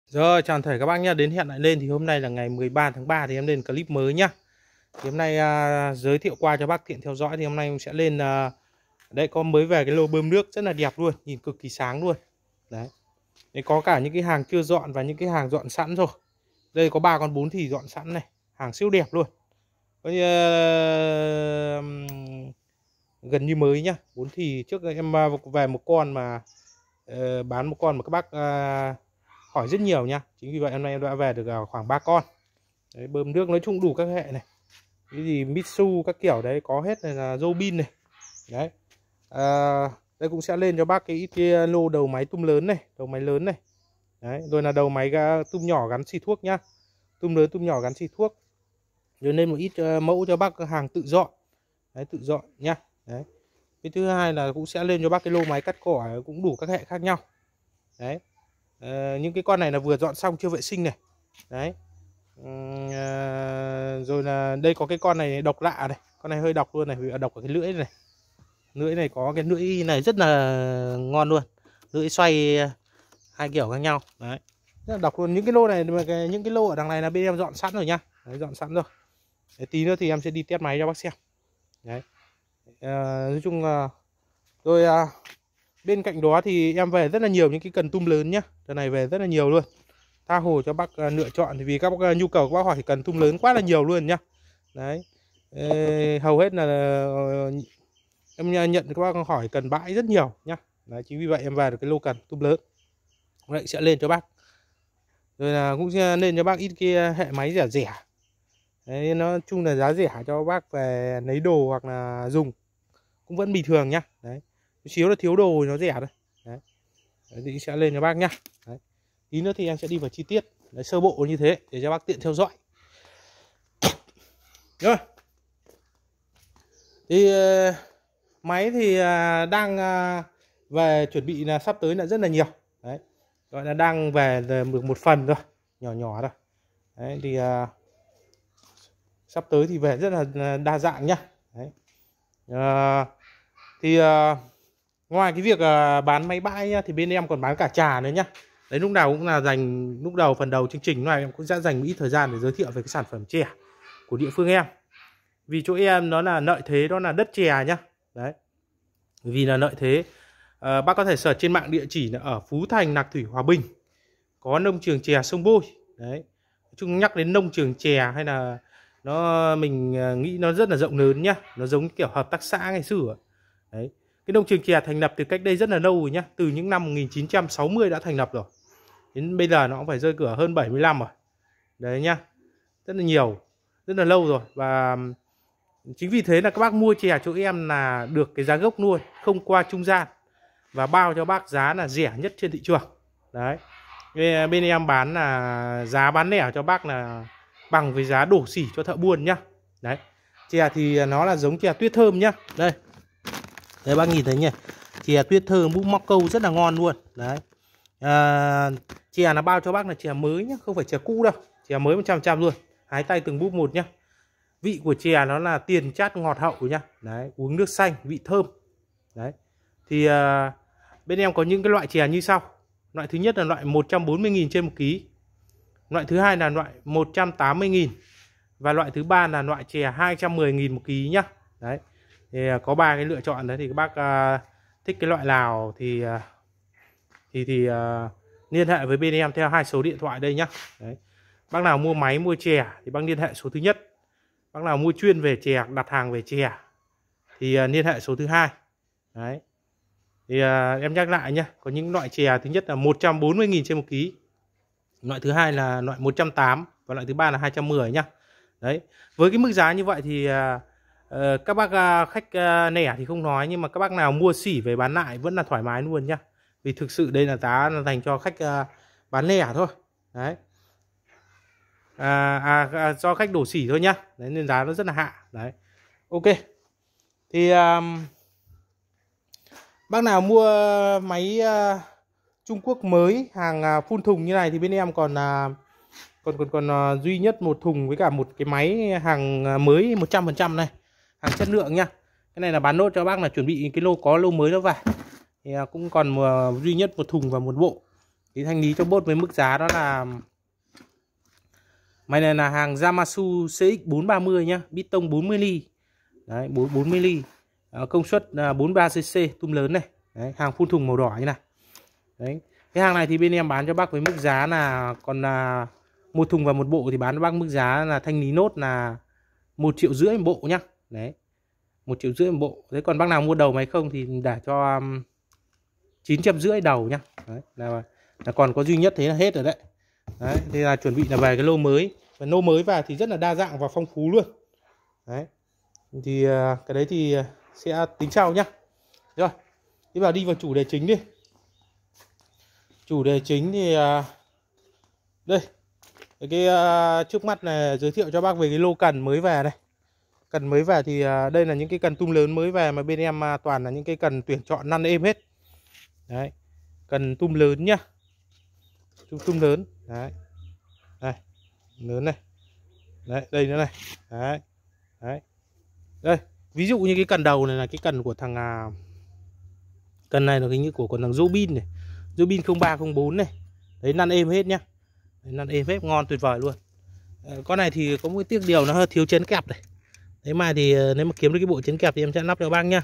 Rồi, chào thể các bác nhá, đến hẹn lại lên thì hôm nay là ngày 13 tháng 3 thì em lên clip mới nhá. Thì hôm nay giới thiệu qua cho bác tiện theo dõi thì hôm nay em sẽ lên đây có mới về cái lô bơm nước rất là đẹp luôn, nhìn cực kỳ sáng luôn. Đấy. Đây có cả những cái hàng chưa dọn và những cái hàng dọn sẵn rồi. Đây có 3 con 4 thì dọn sẵn này, hàng siêu đẹp luôn. Coi như, gần như mới nhá. 4 thì trước em về một con mà bán một con mà các bác hỏi rất nhiều nha. Chính vì vậy hôm nay em đã về được khoảng 3 con. Đấy, bơm nước nói chung đủ các hệ này. Cái gì Mitsu các kiểu đấy có hết, này là Robin này. Đấy. Đây cũng sẽ lên cho bác cái kia lô đầu máy tum lớn này, đầu máy lớn này. Đấy, rồi là đầu máy tum nhỏ gắn xì thuốc nhá. Tum lớn tum nhỏ gắn xì thuốc. Rồi lên một ít mẫu cho bác hàng tự dọn. Đấy, tự dọn nhá. Đấy. Cái thứ hai là cũng sẽ lên cho bác cái lô máy cắt cỏ cũng đủ các hệ khác nhau. Đấy. Những cái con này là vừa dọn xong chưa vệ sinh này. Đấy. Rồi là đây có cái con này độc lạ này, con này hơi độc luôn này, vì độc ở cái lưỡi này. Lưỡi này có cái lưỡi này rất là ngon luôn. Lưỡi xoay hai kiểu khác nhau. Đấy. Rất là độc luôn. Những cái lô này những cái lô ở đằng này là bên em dọn sẵn rồi nhá. Đấy, dọn sẵn rồi. Đấy, tí nữa thì em sẽ đi test máy cho bác xem. Đấy. Nói chung rồi bên cạnh đó thì em về rất là nhiều những cái cần tum lớn nhá. Đợt này về rất là nhiều luôn. Tha hồ cho bác lựa chọn thì vì các bác nhu cầu các bác hỏi thì cần tum lớn quá là nhiều luôn nhá. Đấy. Hầu hết là em nhận các bác hỏi cần bãi rất nhiều nhá. Đấy, chính vì vậy em về được cái lô cần tum lớn. Vậy sẽ lên cho bác. Rồi là cũng sẽ lên cho bác ít cái hệ máy rẻ rẻ. Đấy, nói chung là giá rẻ cho bác về lấy đồ hoặc là dùng cũng vẫn bình thường nhá. Đấy. Xíu là thiếu đồ nó rẻ thôi. Đấy. Đấy thì sẽ lên cho bác nhá. Đấy. Tí nữa thì em sẽ đi vào chi tiết. Đấy, sơ bộ như thế để cho bác tiện theo dõi. Rồi. Thì máy thì đang về chuẩn bị là sắp tới là rất là nhiều. Đấy. Gọi là đang về được một phần rồi, nhỏ nhỏ thôi. Đấy thì sắp tới thì về rất là đa dạng nhá. Đấy. Ngoài cái việc bán máy bãi nhá, thì bên em còn bán cả trà nữa nhá. Đấy, lúc nào cũng là dành lúc đầu phần đầu chương trình này em cũng sẽ dành một ít thời gian để giới thiệu về cái sản phẩm chè của địa phương em. Vì chỗ em nó là lợi thế, đó là đất chè nhá. Đấy. Vì là lợi thế, bác có thể search trên mạng địa chỉ là ở Phú Thành, Lạc Thủy, Hòa Bình có nông trường chè Sông Bôi. Đấy. Nói chung nhắc đến nông trường chè hay là mình nghĩ nó rất là rộng lớn nhá, nó giống kiểu hợp tác xã ngày xưa. Đấy. Cái nông trường chè thành lập từ cách đây rất là lâu rồi nhá, từ những năm 1960 đã thành lập rồi. Đến bây giờ nó cũng phải rơi cửa hơn 70 năm rồi. Đấy nhá. Rất là nhiều, rất là lâu rồi. Và chính vì thế là các bác mua chè chỗ em là được cái giá gốc nuôi, không qua trung gian. Và bao cho bác giá là rẻ nhất trên thị trường. Đấy. Bên em bán là giá bán lẻ cho bác là bằng với giá đổ xỉ cho thợ buôn nhá. Đấy. Chè thì nó là giống chè tuyết thơm nhá. Đây. Đấy bác nhìn thấy nhỉ. Chè tuyết thơm bút móc câu rất là ngon luôn. Đấy. Chè là bao cho bác là chè mới nhá, không phải chè cũ đâu. Chè mới 100% luôn. Hái tay từng bút một nhá. Vị của chè nó là tiền chát ngọt hậu nhá. Đấy, uống nước xanh, vị thơm. Đấy. Thì bên em có những cái loại chè như sau. Loại thứ nhất là loại 140.000 trên 1 kg. Loại thứ hai là loại 180.000. Và loại thứ ba là loại chè 210.000 1 kg nhá. Đấy. Thì có 3 cái lựa chọn đấy, thì các bác thích cái loại nào thì liên hệ với bên em theo 2 số điện thoại đây nhá. Đấy. Bác nào mua máy mua chè thì bác liên hệ số thứ nhất. Bác nào mua chuyên về chè, đặt hàng về chè thì liên hệ số thứ hai. Đấy. Thì em nhắc lại nhé, có những loại chè thứ nhất là 140.000 trên 1 kg. Loại thứ hai là loại 180 và loại thứ ba là 210 nhá. Đấy. Với cái mức giá như vậy thì các bác khách nẻ thì không nói, nhưng mà các bác nào mua xỉ về bán lại vẫn là thoải mái luôn nhá. Vì thực sự đây là giá là dành cho khách bán lẻ thôi. Đấy. Do khách đổ xỉ thôi nhá. Đấy, nên giá nó rất là hạ. Đấy. Ok. Thì bác nào mua máy Trung Quốc mới hàng phun thùng như này thì bên em còn duy nhất một thùng với cả một cái máy hàng mới 100% này, hàng chất lượng nha. Cái này là bán nốt cho bác là chuẩn bị cái lô mới nó về. Thì cũng còn duy nhất một thùng và một bộ. Thì thanh lý cho bốt với mức giá đó là máy này là hàng Yamatsu CX430 nhá, bít tông 40 ly. Đấy, 40 ly. Công suất là 43cc, tum lớn này. Đấy, hàng phun thùng màu đỏ như này. Đấy. Cái hàng này thì bên em bán cho bác với mức giá là còn là một thùng và một bộ thì bán cho bác mức giá là thanh lý nốt là 1,5 triệu một bộ nhá. Đấy. 1,5 triệu một bộ. Thế còn bác nào mua đầu máy không thì để cho 950 đầu nhá. Đấy, là còn có duy nhất thế là hết rồi đấy. Đấy, thì là chuẩn bị là về cái lô mới. Và lô mới vào thì rất là đa dạng và phong phú luôn. Đấy. Thì cái đấy thì sẽ tính sau nhá. Rồi, đi vào chủ đề chính đi. Chủ đề chính thì đây. Cái trước mắt này giới thiệu cho bác về cái lô cần mới về này. Cần mới về thì đây là những cái cần tum lớn mới về mà bên em toàn là những cái cần tuyển chọn năn êm hết. Đấy. Cần tum lớn nhá. Tum lớn. Đấy. Đây. Lớn này. Đấy, đây nữa này. Đấy. Đấy. Đây, ví dụ như cái cần đầu này là cái cần của thằng cần này là cái như của thằng Robin này. Robin 0304 này. Đấy, năn êm hết nhá. Đấy, năn êm hết, ngon tuyệt vời luôn. Con này thì có một cái tiếc điều nó hơi thiếu chén kẹp này. Đấy mà thì nếu mà kiếm được cái bộ chén kẹp thì em sẽ lắp cho bác nhá.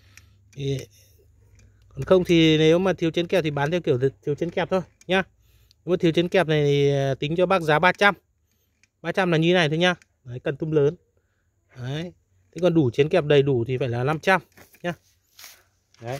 Còn không thì nếu mà thiếu chén kẹp thì bán theo kiểu thiếu chén kẹp thôi nhá. Nếu mà thiếu chén kẹp này thì tính cho bác giá 300. 300 là như thế này thôi nhá. Đấy, cần tum lớn. Đấy. Thế còn đủ chén kẹp đầy đủ thì phải là 500 nhá. Đấy.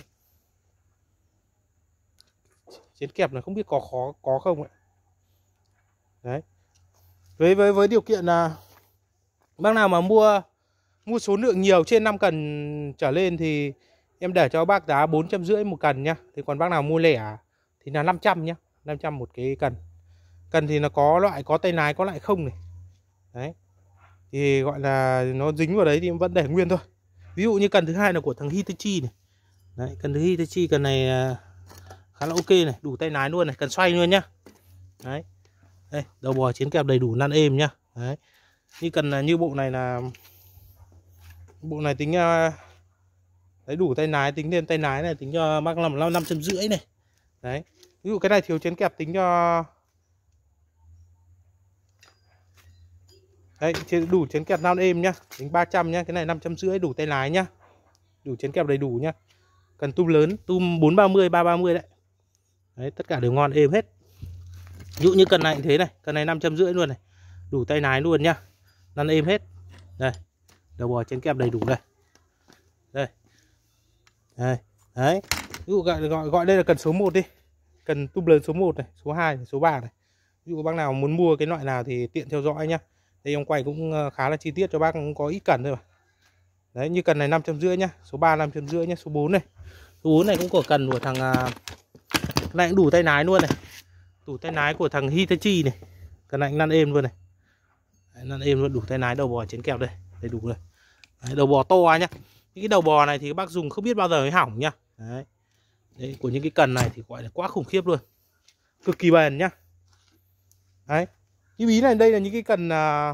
Chén kẹp này không biết có không ạ. Đấy. Với điều kiện là bác nào mà mua số lượng nhiều trên 5 cần trở lên thì em để cho bác giá 450 một cần nhá. Thì còn bác nào mua lẻ thì là 500 nhá. 500 một cái cần. Cần thì nó có loại có tay lái có loại không này. Đấy. Thì gọi là nó dính vào đấy thì em vẫn để nguyên thôi. Ví dụ như cần thứ hai là của thằng Hitachi này. Đấy, cần thứ Hitachi, cần này khá là ok này, đủ tay lái luôn này, cần xoay luôn nhá. Đấy. Đây, đầu bò chén kẹp đầy đủ năn êm nhá. Đấy. Như cần như bộ này là bộ này tính đấy, đủ tay lái, tính thêm tay lái này tính cho bác làm 550 này. Đấy. Ví dụ cái này thiếu chén kẹp tính cho đấy, đủ chén kẹp năn êm nhá, tính 300 nhá, cái này 550 đủ tay lái nhá. Đủ chén kẹp đầy đủ nhá. Cần tum lớn, tum 430, 330 đấy. Đấy, tất cả đều ngon êm hết. Ví dụ như cần này cũng thế này, cần này 550 luôn này. Đủ tay lái luôn nhá. Năn êm hết. Đây. Đầu bò chén kẹp đầy đủ đây. Đây. Đây. Đấy. Ví dụ gọi đây là cần số 1 đi. Cần tum lớn số 1 này, số 2 này, số 3 này. Ví dụ bác nào muốn mua cái loại nào thì tiện theo dõi nhá. Đây ông quay cũng khá là chi tiết cho bác, cũng có ít cần thôi mà. Đấy, như cần này 550 nhá, số 3 550 nhá, số 4 này. Số 4 này cũng có cần của thằng này cũng đủ tay lái luôn này. Đủ tay lái của thằng Hitachi này. Cần này năn êm luôn này. Đấy, năn êm luôn, đủ tay lái, đầu bò chén kẹp đây, đầy đủ rồi. Đấy, đầu bò to nhá. Những cái đầu bò này thì các bác dùng không biết bao giờ mới hỏng nhá. Đấy. Đấy, của những cái cần này thì gọi là quá khủng khiếp luôn. Cực kỳ bền nhá. Đấy. Cái ví này đây là những cái cần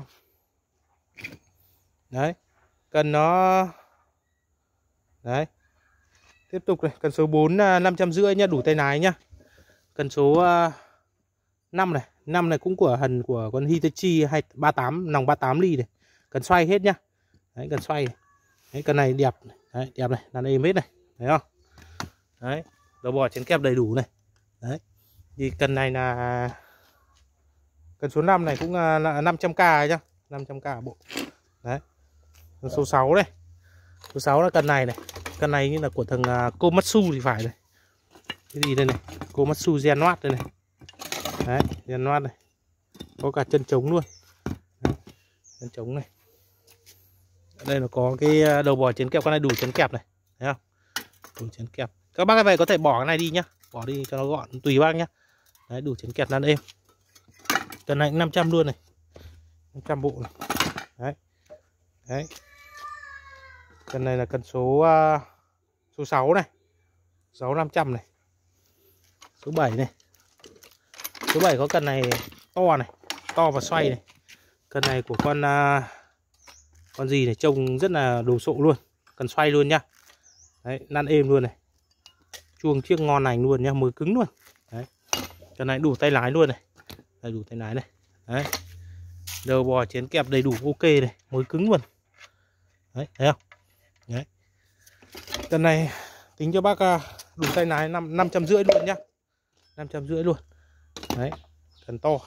đấy. Cần nó đấy. Tiếp tục này, cần số 4 550 nhá, đủ tay lái nhá. Cần số 5 này, 5 này cũng của con Hitachi 38 nòng 38 ly này. Cần xoay hết nhá. Đấy, cần xoay. Đấy, cần này đẹp này. Đấy, đẹp này, đàn êm hết này, thấy không? Đấy, đầu bò chén kẹp đầy đủ này. Đấy. Thì cần này là cần số 5 này cũng là 500k nhá, 500k bộ. Đấy. Cần số 6 này. Số 6 là cần này này. Cần này như là của thằng Komatsu thì phải này. Cái gì đây này? Komatsu Genwatt đây này. Đấy, Genwatt này. Có cả chân trống luôn. Đấy, chân trống này. Ở đây nó có cái đầu bò chén kẹp, con này đủ chén kẹp này, thấy không? Đủ chén kẹp. Các bác về có thể bỏ cái này đi nhá, bỏ đi cho nó gọn, tùy bác nhá. Đấy, đủ chén kẹp năn êm. Cần này 500 luôn này. 500 bộ này. Đấy. Đấy. Cần này là cần số 6 này. 6 500 này. Số 7 này. Số 7 có cần này to này, to và xoay này. Cần này của con gì này, trông rất là đồ sộ luôn. Cần xoay luôn nhá. Đấy, năn êm luôn này. Chuông chiếc ngon lành luôn nhá, mới cứng luôn. Đấy. Con này đủ tay lái luôn này. Đây, đủ tay lái này. Đấy. Đầu bò chén kẹp đầy đủ ok này, mối cứng luôn. Đấy, thấy không? Đấy. Con này tính cho bác đủ tay lái 550 luôn nhá. 550 luôn. Đấy, cần to.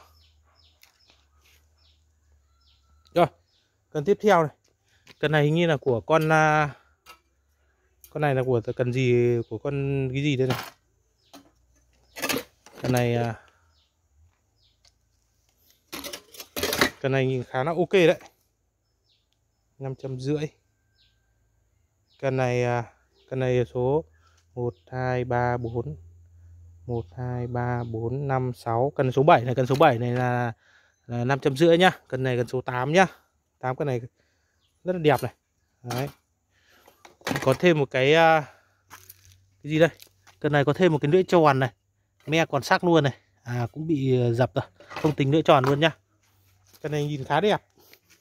Rồi, cần tiếp theo này. Cần này hình như là của con này là của cần gì, của con cái gì đây này. Cần này nhìn khá là ok đấy. 550. Cần này số 1 2 3 4 1 2 3 4 5 6. Cần số 7 này, cần số 7 này là 550 nhá. Cần này cần số 8 nhá. 8 con này rất là đẹp này. Đấy. Có thêm một cái gì đây? Cần này có thêm một cái lưỡi tròn này. Me còn sắc luôn này. Cũng bị dập rồi. Không tính lưỡi tròn luôn nhá. Cần này nhìn khá đẹp.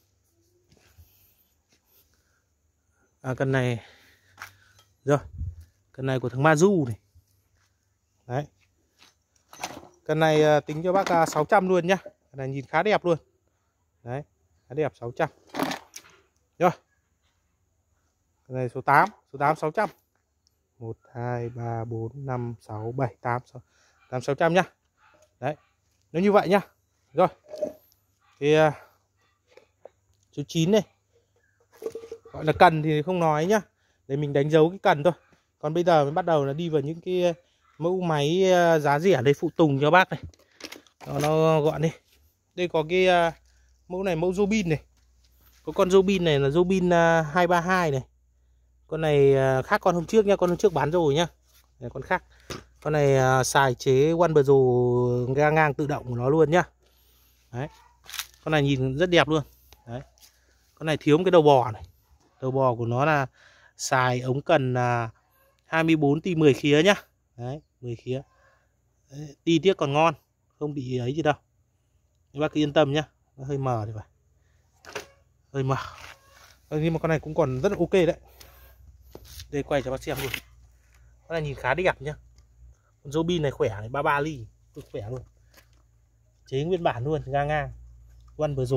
Cần này rồi. Cần này của thằng Mazu này. Đấy. Cần này tính cho bác 600 luôn nhá. Cần này nhìn khá đẹp luôn. Đấy, khá đẹp 600. Rồi. Cần này số 8, số 8 600. 1 2 3 4 5 6 7 8 600 nhá. Đấy. Nó như vậy nhá. Rồi. Thì số 9 này. Gọi là cần thì không nói nhá. Để mình đánh dấu cái cần thôi. Còn bây giờ mới bắt đầu là đi vào những cái mẫu máy giá rẻ đây, phụ tùng cho bác này. Nó gọn đi. Đây có cái mẫu này, mẫu Robin này. Có con Robin này là Robin 232 này. Con này khác con hôm trước nhá, con hôm trước bán rồi nhá. Đây, con khác. Con này xài chế One Pro ngang tự động của nó luôn nhá. Đấy. Con này nhìn rất đẹp luôn. Đấy. Con này thiếu một cái đầu bò này. Đầu bò của nó là xài ống cần 24 ti 10 khía nhá. Đấy, 10 khía. Đấy, ti tiếc còn ngon, không bị ấy gì đâu. Các bác cứ yên tâm nhá. Nó hơi mờ thì phải. Hơi mờ. Nhưng mà con này cũng còn rất là ok đấy. Đây quay cho bác xem luôn. Con này nhìn khá đẹp nhá. Con Robin này khỏe này, 33 ly, cực khỏe luôn. Chế nguyên bản luôn, ngang. One Pro.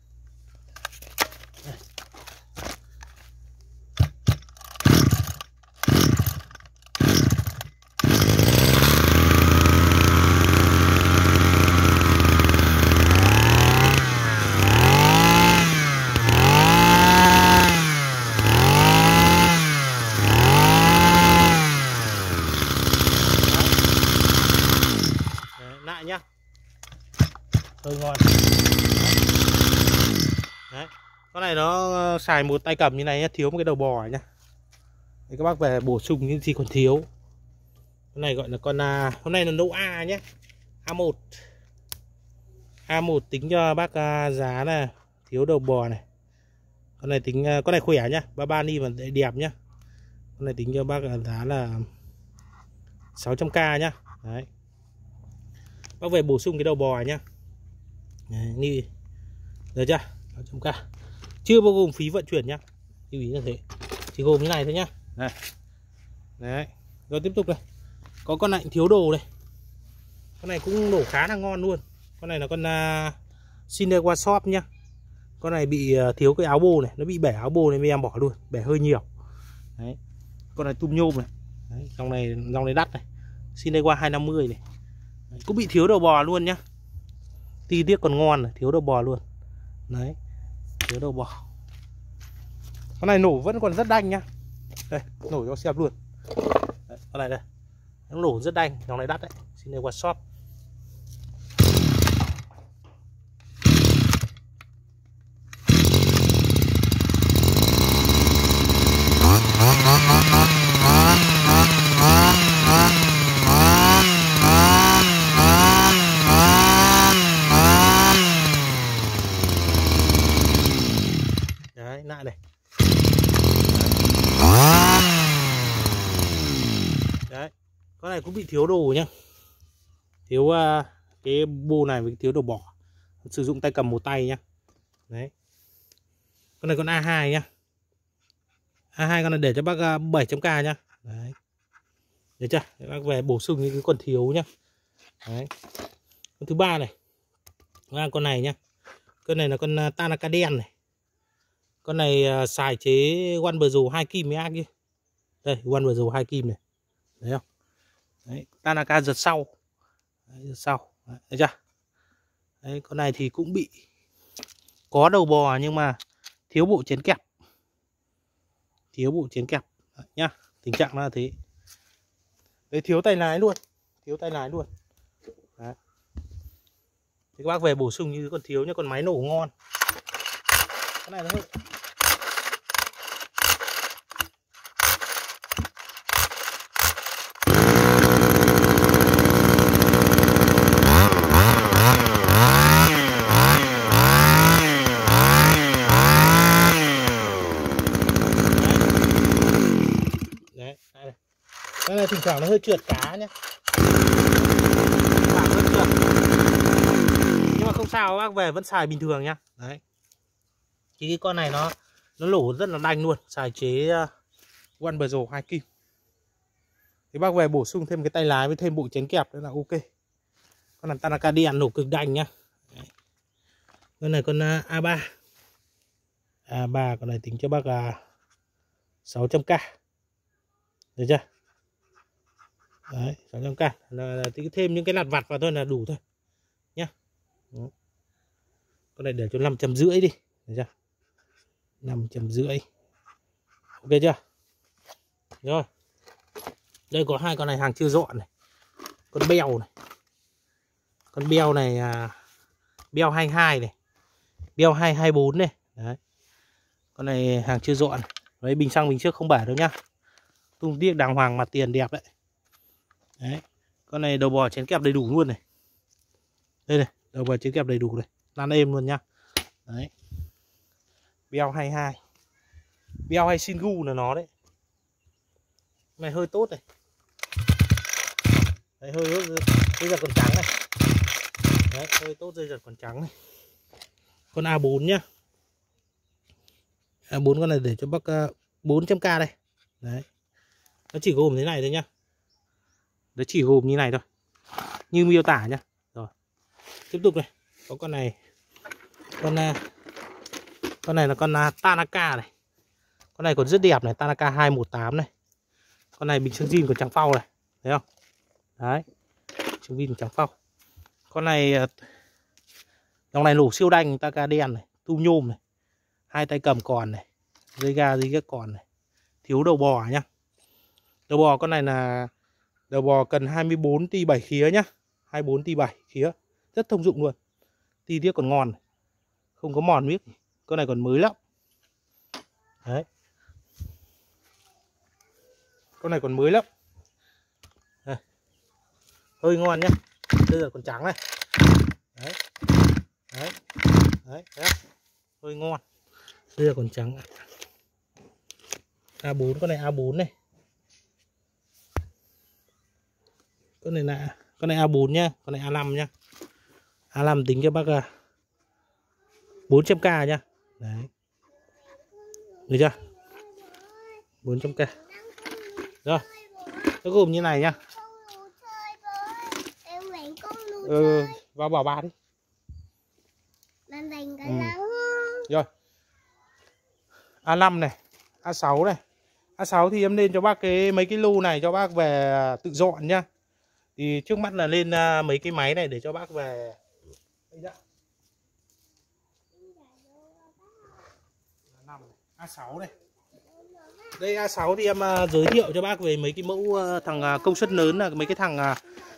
Lại nhá. Hơi ngon. Đấy. Con này nó xài một tay cầm như này nhá, thiếu một cái đầu bò nhá. Để các bác về bổ sung những gì còn thiếu. Con này gọi là con hôm nay là nấu A nhé. A1. A1 tính cho bác giá là thiếu đầu bò này. Con này tính, con này khỏe nhá, 33 ni mà đẹp nhá. Con này tính cho bác giá là 600k nhá. Đấy. Bác về bổ sung cái đầu bò nhá. Đấy, ni. Được chưa? 600k. Chưa bao gồm phí vận chuyển nhá. Lưu ý như thế. Chỉ gồm như này thôi nhá. Này. Đấy. Rồi tiếp tục này. Có con này thiếu đồ này. Con này cũng nổ khá là ngon luôn. Con này là con Cinewa Shop nhá. Con này bị thiếu cái áo bô này, nó bị bẻ áo bô này, mấy em bỏ luôn, bẻ hơi nhiều. Đấy. Con này tum nhôm này. Đấy, dòng này đắt này. Cinewa 250 này. Đấy, cũng bị thiếu đầu bò luôn nhá. Ti tiếc còn ngon này, thiếu đầu bò luôn. Đấy. Thiếu đầu bò. Con này nổ vẫn còn rất đanh nhá. Đây, nổ cho xem luôn. Đấy, con này đây. Nó nổ rất đanh, dòng này đắt đấy. Cinewa Shop. Đấy, lại này. Đấy, con này cũng bị thiếu đồ nhá. Thiếu cái bô này với thiếu đồ bỏ. Sử dụng tay cầm một tay nhá. Đấy. Con này con A2 nhá. A2 con này để cho bác 700k nhá. Đấy. Được chưa? Để bác về bổ sung những cái còn thiếu nhá. Đấy. Con thứ ba này là con này nhá. Con này là con Tanaka đen này. Con này xài chế One Bro 2 kim ác kia. Đây, One Bro 2 kim này. Thấy không? Đấy, Tanaka giật sau. Đấy, giật sau. Đấy, thấy chưa? Đấy, con này thì cũng bị có đầu bò nhưng mà thiếu bộ chén kẹp. Thiếu bộ chén kẹp. Đấy, nhá. Tình trạng là thế. Đấy, thiếu tay lái luôn. Thiếu tay lái luôn. Đấy. Thì các bác về bổ sung như con thiếu nhá, con máy nổ ngon. Cái này nó hơi đấy, đây. Cái này thỉnh thoảng nó hơi trượt cá nhá. Hơi trượt. Nhưng mà không sao, bác về vẫn xài bình thường nhá. Đấy. Thì cái con này nó lổ rất là đanh luôn, xài chế One Bro 2 kim. Thì bác về bổ sung thêm cái tay lái với thêm bộ chén kẹp nữa là ok. Con này Tanaka đen nổ cực đanh nhá. Đấy. Con này con A3. A3 con này tính cho bác là 600k. Được chưa? Đấy, 600k là tính thêm những cái lặt vặt vào thôi là đủ thôi nhá. Đó. Con này để cho 550 đi. Được chưa? 550. Ok chưa? Rồi. Đây có hai con này hàng chưa dọn này. Con beo này. Con beo này beo 22 này. Beo 224 này. Đấy. Con này hàng chưa dọn. Đấy, bình xăng bình trước không bể đâu nhá. Tung tiếc đàng hoàng, mặt tiền đẹp đấy. Đấy. Con này đầu bò chén kẹp đầy đủ luôn này. Đây này, đầu bò chén kẹp đầy đủ này. Lăn êm luôn nhá. Đấy. Beo 22. Beo hay Shingu là nó đấy. Này hơi tốt này. Đấy, hơi dây giật còn trắng này. Đấy, hơi tốt, dây giật còn trắng này. Con A4 nhá. A4 con này để cho bác 400k đây. Đấy. Nó chỉ gồm thế này thôi nhá. Nó chỉ gồm như này thôi. Như miêu tả nhá. Rồi. Tiếp tục này, có con này. Con này là con Tanaka này. Con này còn rất đẹp này, Tanaka 218 này. Con này bình xăng zin còn trắng phau này, thấy không? Đấy. Xăng zin trắng phau. Con này dòng này nổ siêu đanh, Tanaka đen này, tum nhôm này. Hai tay cầm còn này, dây ga dây gác còn này. Thiếu đầu bò nhá. Đầu bò con này là đầu bò cần 24 ti 7 khía nhá. 24 ti 7 khía. Rất thông dụng luôn. Ti tiết còn ngon này. Không có mòn miếc. Con này còn mới lắm. Đấy. Con này còn mới lắm. Đây. Hơi ngon nhá. Bây giờ còn trắng này. Đấy. Đấy. Đấy. Đấy. Hơi ngon. Bây giờ còn trắng. A4, con này A4 này. Con này A4 nhá, con này A5 nhá. A5 tính cho bác 400k nhá. Đấy. Được chưa? 400k. Rồi. Nó gồm như này nhá. Vào bảo bà đi. Rồi. A5 này, A6 này. A6 thì em lên cho bác mấy cái lô này cho bác về tự dọn nhá. Thì trước mắt là lên mấy cái máy này để cho bác về. A6 này. Đây A6 thì em giới thiệu cho bác về mấy cái mẫu thằng công suất lớn là mấy cái thằng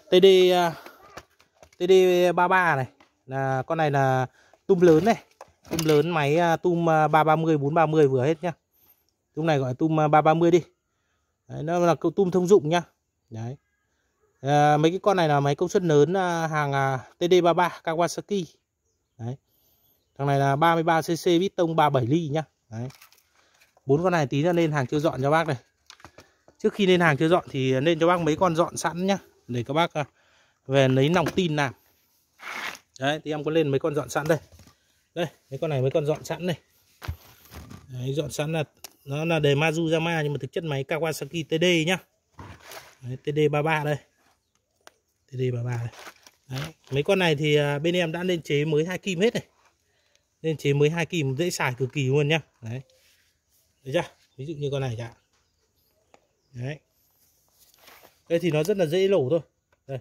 TD33 này. Là con này là tum lớn này. Tum lớn máy tum 330 430 vừa hết nhá. Tum này gọi là tum 330 đi. Đấy, nó là tum thông dụng nhá. Đấy. Mấy cái con này là máy công suất lớn hàng TD33 Kawasaki. Đấy. Thằng này là 33cc vít tông 37 ly nhá. Đấy. 4 con này tí ra lên hàng chưa dọn cho bác này. Trước khi lên hàng chưa dọn thì nên cho bác mấy con dọn sẵn nhá. Để các bác về lấy lòng tin làm. Đấy, thì em có lên mấy con dọn sẵn đây. Đây, mấy con này mấy con dọn sẵn này. Đấy, dọn sẵn là nó là đề Mazuyama nhưng mà thực chất máy Kawasaki TD nhá. Đấy, TD33 đây. TD33 này. Đấy. Mấy con này thì bên em đã lên chế mới 2 kim hết này. Lên chế mới 2 kim dễ xài cực kỳ luôn nhá. Đấy. Được chưa? Ví dụ như con này chẳng. Đấy. Đây thì nó rất là dễ nổ thôi. Đây.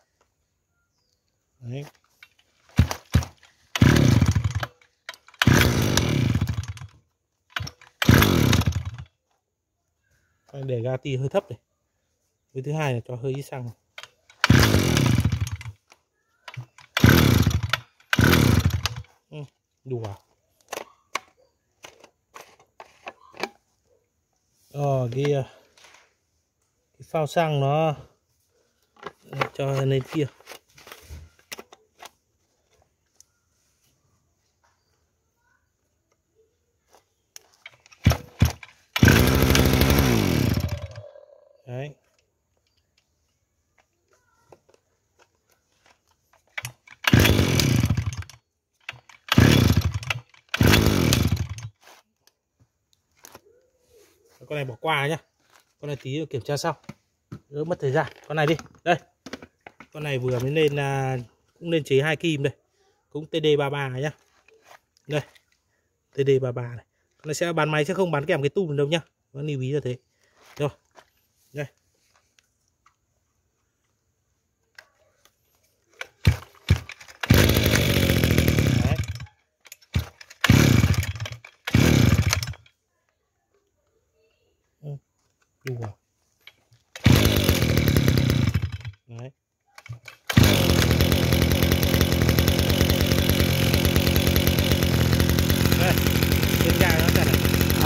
Đấy. Để ga ti hơi thấp này. Với thứ hai là cho hơi ít xăng. Đủ à? Cái phao xăng nó cho lên kia. Đấy. Con này bỏ qua nhá. Con này tí kiểm tra sau. Đỡ mất thời gian. Con này đi. Đây. Con này vừa mới lên cũng lên chế 2 kim đây. Cũng TD33 nhá. Đây. TD33 này. Con này sẽ bán máy chứ không bán kèm cái tum đâu nhá. Nó lưu ý là thế. Rồi. Đây. Đủ à? Đấy. Đây, lên ga nó này.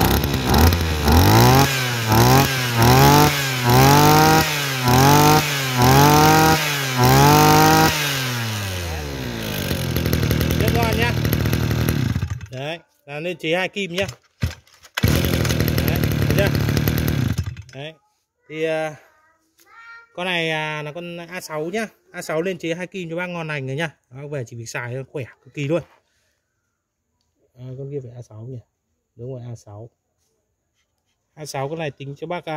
Rất ngon nhá. Đấy, là lên chế 2 kim nhá. Đấy, được chưa? Đấy. Thì con này là con A6 nhá. A6 lên chế 2 kim cho bác ngon lành rồi nhá. Đó, về chỉ việc xài nó khỏe cực kỳ luôn. Con kia phải A6 nhỉ. Đúng rồi, A6. A6 con này tính cho bác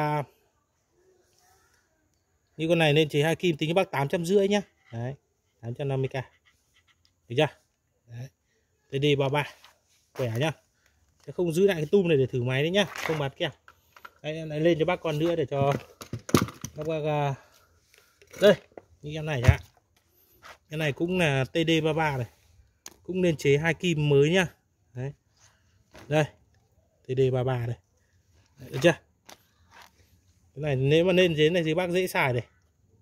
như con này lên chế 2 kim tính cho bác 850 nhá. Đấy, 850k. Được chưa? Đấy. TD33 khỏe nhá. Sẽ không giữ lại cái tum này để thử máy đấy nhá, không bán kèm. Đây, lại lên cho bác con nữa để cho các bác đây như em này nhá. Cái này cũng là TD33 này, cũng lên chế 2 kim mới nhá. Đấy. Đây TD33 này. Đấy, được chưa? Cái này nếu mà lên chế này thì bác dễ xài này.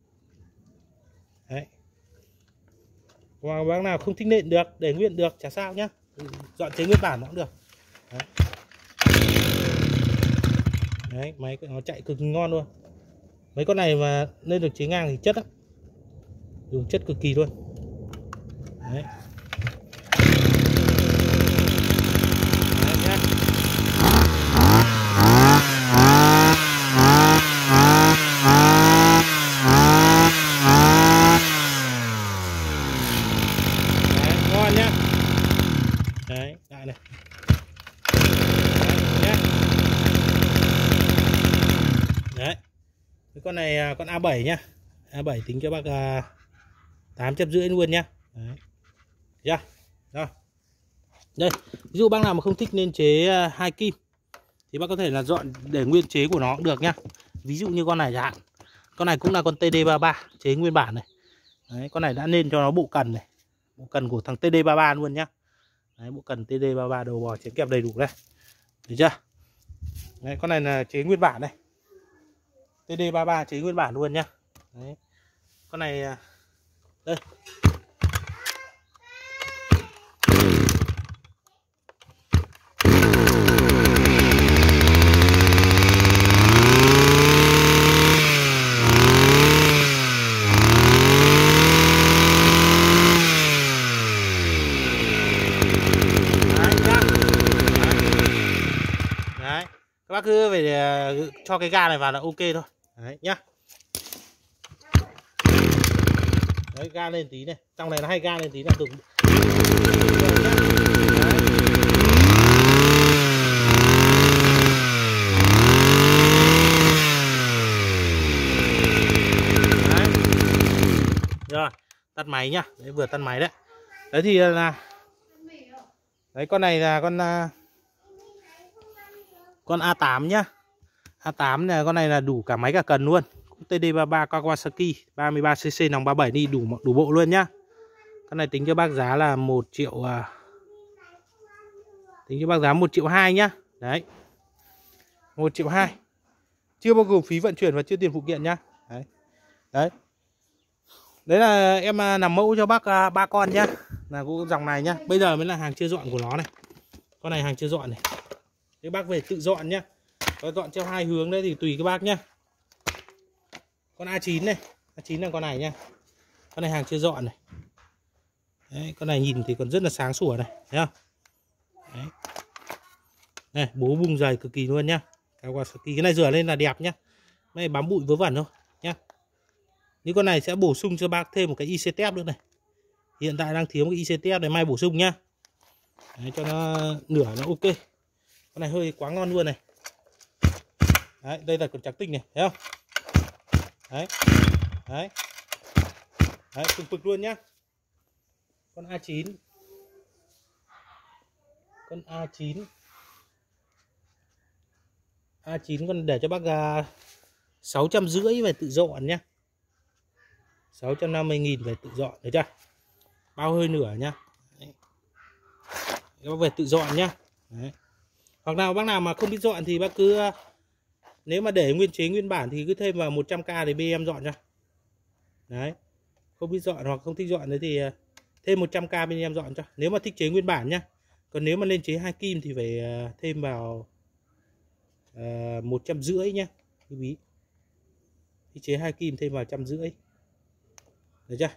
Đấy. Hoặc bác nào không thích nện được để nguyên được chả sao nhá, dọn chế nguyên bản nó cũng được. Đấy. Đấy, máy nó chạy cực ngon luôn. Mấy con này mà lên được chế ngang thì chất lắm, dùng chất cực kỳ luôn. Đấy. Đấy nhá. Đấy, ngon nhá. Đấy, lại này. Đấy. Cái con này con A7 nhá. A7 tính cho bác 850 luôn nhá. Đấy. Chưa? Rồi. Đây, ví dụ bác nào mà không thích nên chế 2 kim thì bác có thể là dọn để nguyên chế của nó cũng được nhá. Ví dụ như con này chẳng hạn. Con này cũng là con TD33 chế nguyên bản này. Đấy, con này đã nên cho nó bộ cần này. Bộ cần của thằng TD33 luôn nhá. Đấy, bộ cần TD33 đầu bò chế kẹp đầy đủ đây. Được chưa? Đấy, con này là chế nguyên bản này. TD33 chế nguyên bản luôn nhá. Đấy. Con này đây. Đấy, các bác cứ phải cho cái ga này vào là ok thôi. Đấy nhá. Đấy, ga lên tí này, trong này nó hay ga lên tí là dùng. tắt máy nhá. Đấy, vừa tắt máy đấy. Đấy thì là đấy, con này là con A8 nhá. A8 này, con này là đủ cả máy cả cần luôn. TD33 Kawasaki 33cc nòng 37 đi, đủ bộ luôn nhá. Con này tính cho bác giá là 1 triệu, tính cho bác giá 1 triệu 2 nhá. Đấy, 1 triệu 2, chưa bao gồm phí vận chuyển và chưa tiền phụ kiện nhá. Đấy. Đấy. Đấy là em làm mẫu cho bác 3 con nhá. Là cũng dòng này nhá. Bây giờ mới là hàng chưa dọn của nó này. Con này hàng chưa dọn này. Các bác về tự dọn nhá. Có dọn theo 2 hướng đấy thì tùy các bác nhá. Con A9 này, A9 là con này nhá. Con này hàng chưa dọn này. Đấy, con này nhìn thì còn rất là sáng sủa này, thấy không? Đấy. Này, bố bung dày cực kỳ luôn nhá. Kawasaki, cái này rửa lên là đẹp nhá. Cái này bám bụi vớ vẩn thôi nhá. Những con này sẽ bổ sung cho bác thêm một cái IC tép nữa này. Hiện tại đang thiếu một cái IC tép này, mai bổ sung nhá. Đấy, cho nó nửa nó ok. Con này hơi quá ngon luôn này. Đấy, đây là con trắng tinh này, thấy không? Đấy. Đấy. Đấy, cực cực luôn nhá. Con A9. Con A9. A9 con để cho bác 650 về tự dọn nhá. 650.000 về tự dọn, thấy chưa? Bao hơi nửa nhá. Đấy. Các bác về tự dọn nhá. Đấy. Hoặc nào bác nào mà không biết dọn thì bác cứ, nếu mà để nguyên chế nguyên bản thì cứ thêm vào 100k để bên em dọn cho. Đấy. Không biết dọn hoặc không thích dọn đấy thì thêm 100k bên em dọn cho. Nếu mà thích chế nguyên bản nhá. Còn nếu mà lên chế 2 kim thì phải thêm vào 150 nhá. Cái ví. Thích chế 2 kim thêm vào 150. Được chưa?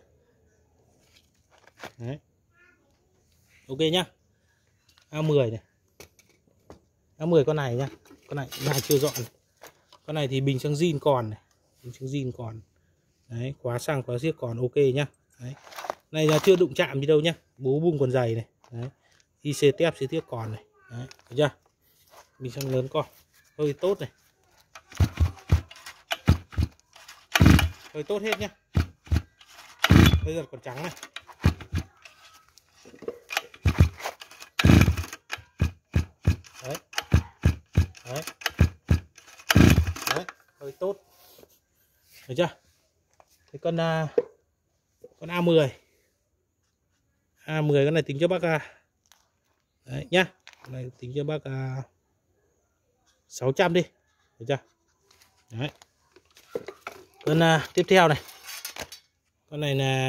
Đấy. Ok nhá. A10 này. A10 con này nhá. Con này nhà chưa dọn này. Con này thì bình xăng zin còn này. Bình xăng zin còn. Đấy, khóa xăng khóa xiếc còn ok nhá. Đấy. Này là chưa đụng chạm gì đâu nhá. Bố bung còn dày này. Đấy. IC tép xí tiếc còn này. Đấy, được chưa? Bình xăng lớn con. Hơi tốt này. Hơi tốt hết nhá. Bây giờ còn trắng này. Đấy. Đấy. Đấy, hơi tốt. Được chưa? Cái con A10. A10 con này tính cho bác đấy nhá. Con này tính cho bác 600 đi. Được chưa? Đấy. Con tiếp theo này. Con này là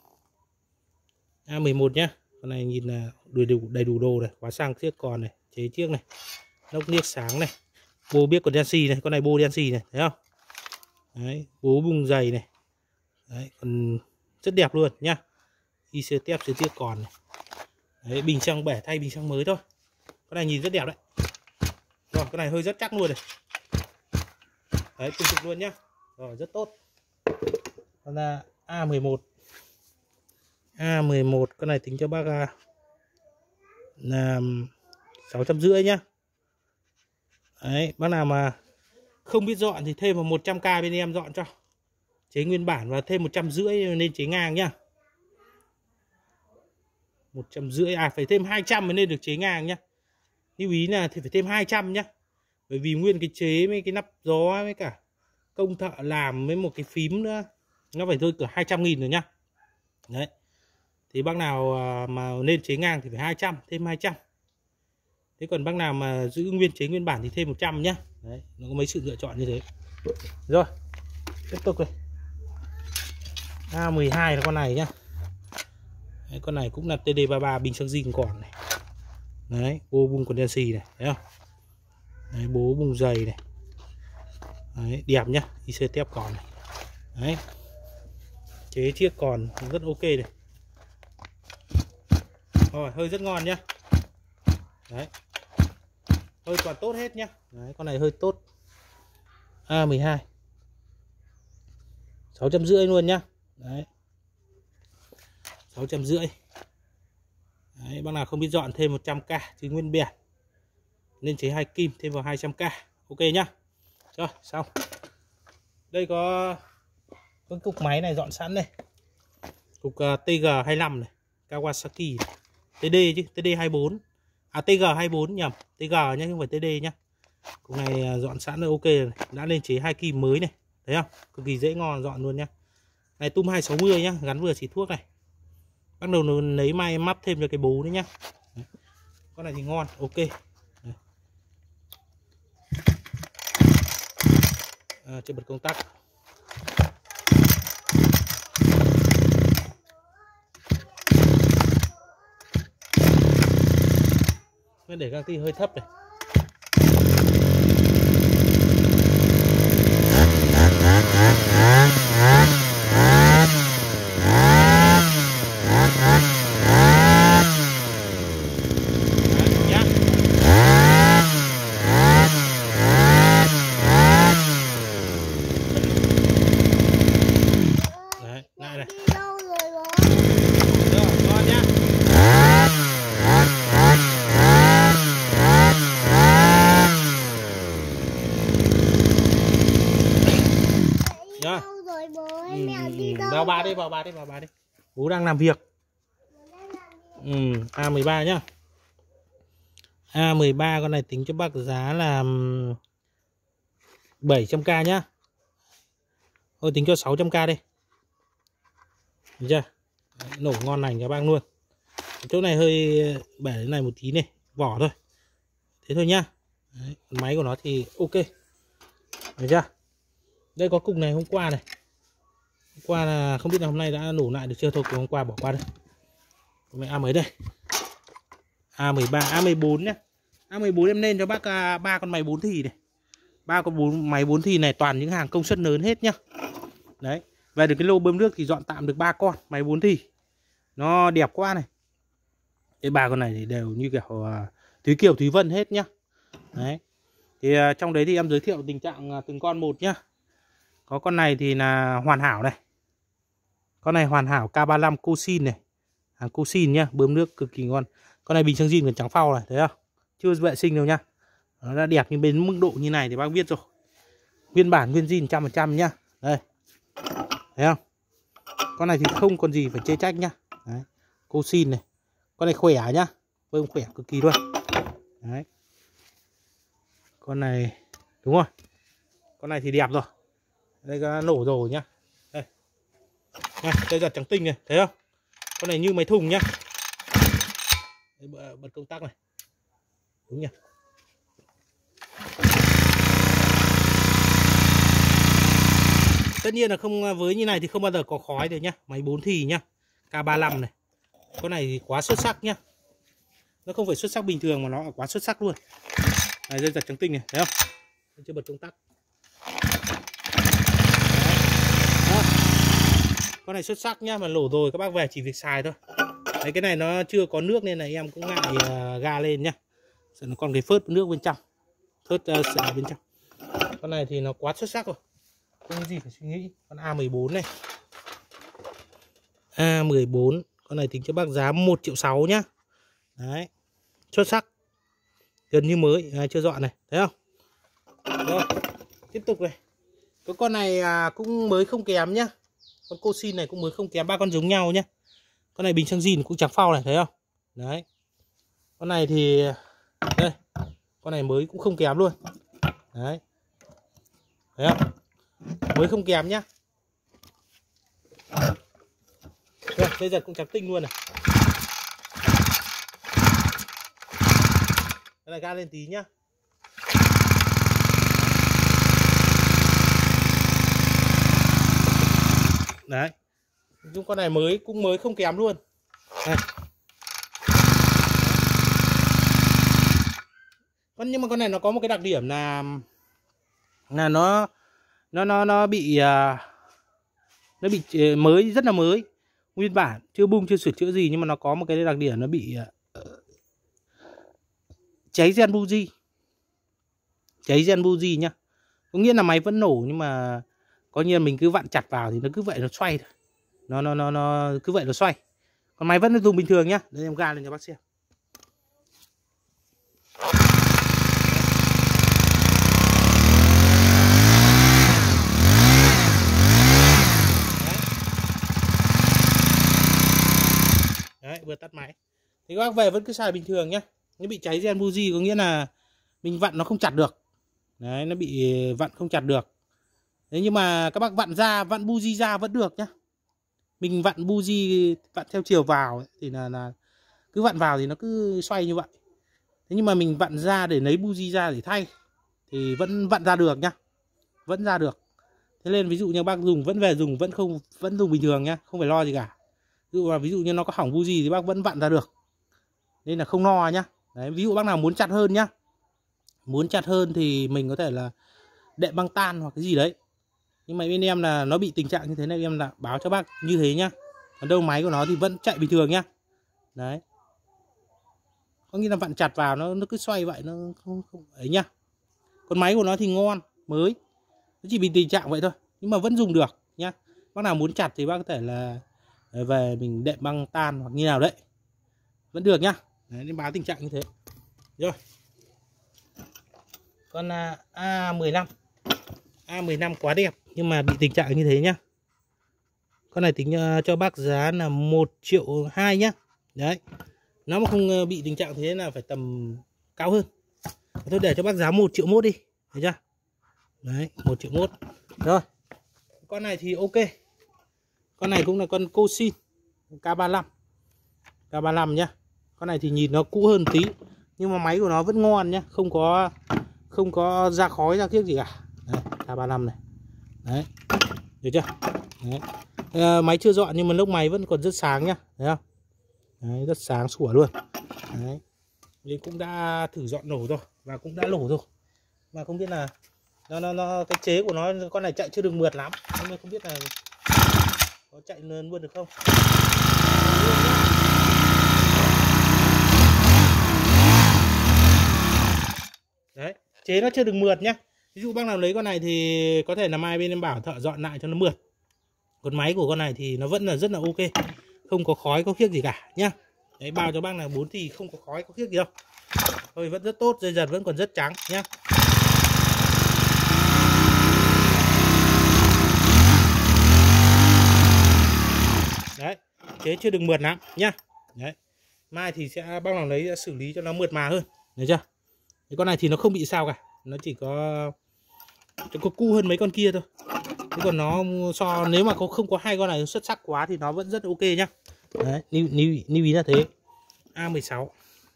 A11 nhá. Con này nhìn là đầy đủ đồ này, khóa xăng chiếc còn này, chế chiếc này, lốc niếc sáng này, bô biết còn đen xì này, con này bô đen xì này, thấy không? Đấy, bố bung dày này. Đấy, còn rất đẹp luôn nhá. IC tép chế chiếc còn này. Đấy, bình xăng bẻ thay bình xăng mới thôi. Con này nhìn rất đẹp đấy. Rồi, con này hơi rất chắc luôn này. Đấy, cùng cực luôn nhá. Rồi, rất tốt. Con là A11. A11 con này tính cho bác là 650 nhá. Đấy, bác nào mà không biết dọn thì thêm vào 100k bên em dọn cho. Chế nguyên bản và thêm 150 nên chế ngang nhá. 150 phải thêm 200 mới nên được chế ngang nhá. Lưu ý là thì phải thêm 200 nhá. Bởi vì nguyên cái chế với cái nắp gió với cả công thợ làm với một cái phím nữa nó phải rơi cửa 200.000 rồi nhá. Đấy. Thì bác nào mà nên chế ngang thì phải 200, thêm 200. Thế còn bác nào mà giữ nguyên chế nguyên bản thì thêm 100 nhá. Đấy, nó có mấy sự lựa chọn như thế. Rồi, tiếp tục đây. A12 là con này nhá. Đấy, con này cũng là TD33 bình xăng zin còn này. Đấy, bô bung còn đen xì này, thấy không? Đấy, bố bung dày này. Đấy, đẹp nhá, IC tép còn này. Đấy. Chế chiếc còn rất ok này. Rồi, hơi rất ngon nhá. Đấy. Hơi còn tốt hết nhá. Đấy, con này hơi tốt. A12. 650 luôn nhá. Đấy. 650. Đấy, bác nào không biết dọn thêm 100k chứ nguyên bèn. Nên chế 2 kim thêm vào 200k. Ok nhá. Rồi, xong. Đây có cái cục máy này dọn sẵn này. Cục TG25 này, Kawasaki này. TD chứ, TD24. À TG24 nhầm, TG nhá, không phải TD nhá. Cục này dọn sẵn là ok này, đã lên chế 2 kim mới này. Thấy không? Cực kỳ dễ ngon dọn luôn nhá. Này tum 260 nhá, gắn vừa xịt thuốc này. Bắt đầu nó lấy may mắp thêm cho cái bố nữa nhá. Đấy. Con này thì ngon, ok. Chưa bật công tắc. Để găng ti hơi thấp này. Vào bà đi. Bố đang làm việc. A13 nhá. A13 con này tính cho bác giá là 700k nhá. Thôi tính cho 600k đi. Được chưa? Nổ ngon lành cho bác luôn. Chỗ này hơi bẻ cái này một tí này, vỏ thôi. Thế thôi nhá. Đấy, máy của nó thì ok. Được chưa? Đây có cục này hôm qua này. Hôm qua là không biết là hôm nay đã nổ lại được chưa, thôi hôm qua bỏ qua đây. Mày A mấy đây? A13, A14 nhá. A14 em lên cho bác 3 con máy 4 thì này. 3 con máy 4 thì này toàn những hàng công suất lớn hết nhá. Đấy. Về được cái lô bơm nước thì dọn tạm được 3 con máy 4 thì. Nó đẹp quá này. Cái 3 con này thì đều như kiểu Thúy Kiều Thúy Vân hết nhá. Đấy. Thì trong đấy thì em giới thiệu tình trạng từng con một nhá. Có con này thì là hoàn hảo này. Con này hoàn hảo K35 Cosin này. Hàng Cosin nhá, bơm nước cực kỳ ngon. Con này bình xăng zin còn trắng phau này, thấy không? Chưa vệ sinh đâu nhá. Nó đã đẹp nhưng bên mức độ như này thì bác biết rồi. Nguyên bản nguyên zin 100% nhá. Đây. Thấy không? Con này thì không còn gì phải chê trách nhá. Đấy. Cosin này. Con này khỏe nhá. Bơm khỏe cực kỳ luôn. Đấy. Con này đúng rồi. Con này thì đẹp rồi. Đây có nổ rồi nhá. Đây. Này, dây giật trắng tinh này, thấy không? Con này như máy thùng nhá. Đây, bật công tắc này. Đúng nhỉ? Tất nhiên là không, với như này thì không bao giờ có khói được nhá. Máy 4 thì nhá. K35 này. Con này thì quá xuất sắc nhá. Nó không phải xuất sắc bình thường mà nó quá xuất sắc luôn. Này, dây giật trắng tinh này, thấy không? Chưa bật công tắc. Con này xuất sắc nhá, mà nổ rồi các bác về chỉ việc xài thôi. Đấy, cái này nó chưa có nước nên là em cũng ngại ga lên nhá. Sợ nó còn cái phớt nước bên trong. Phớt sợi bên trong. Con này thì nó quá xuất sắc rồi. Không có gì phải suy nghĩ. Con A14 này. A14. Con này tính cho bác giá 1.6 triệu nhá. Đấy. Xuất sắc. Gần như mới. Chưa dọn này. Thấy không? Rồi. Tiếp tục này. Cái con này cũng mới không kém nhá. Con Cosin này cũng mới không kém, 3 con giống nhau nhá. Con này bình xăng zin cũng trắng phau này, thấy không? Đấy. Con này thì đây. Con này mới cũng không kém luôn. Đấy. Thấy không? Mới không kém nhá. Rồi, dây giật cũng trắng tinh luôn này. Đây là ga lên tí nhá. Đấy. Nhưng con này mới cũng mới không kém luôn. Đây. Nhưng mà con này nó có một cái đặc điểm là nó bị mới, rất là mới, nguyên bản, chưa bung chưa sửa chữa gì, nhưng mà nó có một cái đặc điểm nó bị cháy gen buji. Cháy gen buji nhá. Có nghĩa là máy vẫn nổ nhưng mà có như mình cứ vặn chặt vào thì nó cứ vậy nó xoay thôi. Nó cứ vậy nó xoay. Còn máy vẫn dùng bình thường nhá. Đây em ga lên cho bác xem. Đấy, vừa tắt máy. Thì các bác về vẫn cứ xài bình thường nhá. Nó bị cháy gen buji có nghĩa là mình vặn nó không chặt được. Đấy, nó bị vặn không chặt được. Thế nhưng mà các bác vặn ra, vặn buji ra vẫn được nhá. Mình vặn buji vặn theo chiều vào ấy, thì là cứ vặn vào thì nó cứ xoay như vậy. Thế nhưng mà mình vặn ra để lấy buji ra để thay thì vẫn vặn ra được nhá. Vẫn ra được. Thế nên ví dụ như bác dùng vẫn về dùng vẫn dùng bình thường nhá, không phải lo gì cả. Ví dụ như nó có hỏng buji thì bác vẫn vặn ra được. Nên là không lo nhá. Đấy, ví dụ bác nào muốn chặt hơn nhá. Muốn chặt hơn thì mình có thể là đệm băng tan hoặc cái gì đấy. Nhưng mà bên em là nó bị tình trạng như thế này, em là báo cho bác như thế nhá. Còn đâu máy của nó thì vẫn chạy bình thường nhá. Đấy. Có nghĩa là vặn chặt vào nó cứ xoay vậy, nó không ấy nhá. Còn máy của nó thì ngon, mới. Nó chỉ bị tình trạng vậy thôi, nhưng mà vẫn dùng được nhá. Bác nào muốn chặt thì bác có thể là về mình đệm băng tan hoặc như nào đấy. Vẫn được nhá. Đấy, nên báo tình trạng như thế. Rồi. Con A15. A15 quá đẹp nhưng mà bị tình trạng như thế nhá. Con này tính cho bác giá là 1,2 triệu nhá. Đấy. Nó mà không bị tình trạng thế là phải tầm cao hơn. Thôi để cho bác giá 1,1 triệu đi. Thấy chưa? Đấy, 1,1 triệu. Rồi. Con này thì ok. Con này cũng là con Cosin K35. K35 nhá. Con này thì nhìn nó cũ hơn tí, nhưng mà máy của nó vẫn ngon nhá, không có ra khói ra kiếc gì cả. Đấy, K35 này. Đấy. Được chưa? Đấy. Máy chưa dọn nhưng mà lốc máy vẫn còn rất sáng nhá, thấy không? Đấy, rất sáng sủa luôn. Đấy. Mình cũng đã thử dọn nổ rồi và cũng đã nổ rồi. Mà không biết là nó cái chế của nó, con này chạy chưa được mượt lắm, nhưng không biết là có chạy luôn được không. Đấy, chế nó chưa được mượt nhá. Ví dụ bác nào lấy con này thì có thể là mai bên em bảo thợ dọn lại cho nó mượt. Còn máy của con này thì nó vẫn là rất là ok, không có khói có khiếc gì cả nhá. Đấy, bao cho bác là 4 thì không có khói có khiếc gì đâu. Thôi vẫn rất tốt, dây giật vẫn còn rất trắng nhá. Đấy, chế chưa được mượt lắm nhá. Đấy. Mai thì sẽ bác nào lấy xử lý cho nó mượt mà hơn, được chưa? Cái con này thì nó không bị sao cả, nó chỉ có cu hơn mấy con kia thôi. Thế còn nó nếu mà không có hai con này xuất sắc quá thì nó vẫn rất ok nhá. Đấy, lưu ý là thế. A16.